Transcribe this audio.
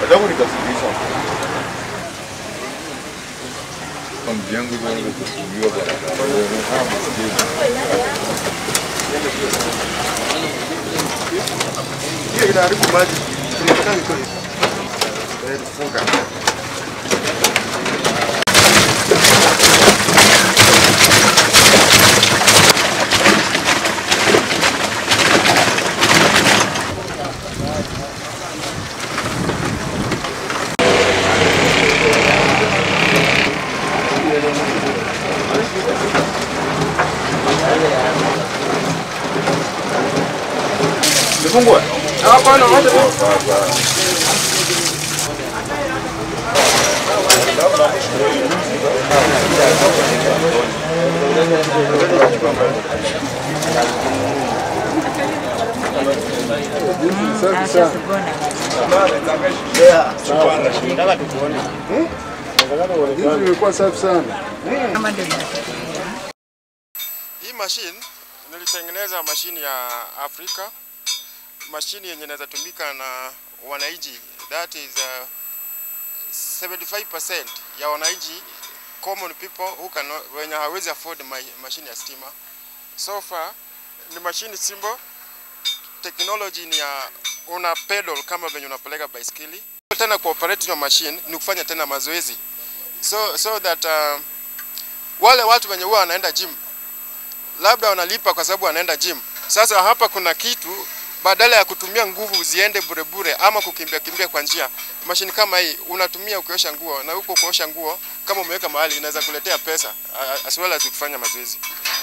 Adamu nikasilisha. Vyangu hivyo kusubiwa barabara. Hiyo inaharibu maji. Tunataka iko hivi. Funga. Fungua. Hapana, wacha tu. Hii machine nilitengeneza machine ya Afrika. Mashini yenye inaweza tumika na wananchi, that is 75% ya wananchi, common people who cannot, wenye hawezi afford machine ya stima. So far ni machine simple, technology ni ya una pedal kama venye unapeleka baiskeli. Tena kuoperate na machine ni kufanya tena mazoezi, so that wale watu wenye huwa wanaenda gym labda wanalipa kwa sababu wanaenda gym. Sasa hapa kuna kitu, badala ya kutumia nguvu ziende bure bure ama kukimbia kwa njia, mashini kama hii unatumia ukiosha nguo, na huko kuosha nguo kama umeweka mahali inaweza kuletea pesa as well as kufanya mazoezi.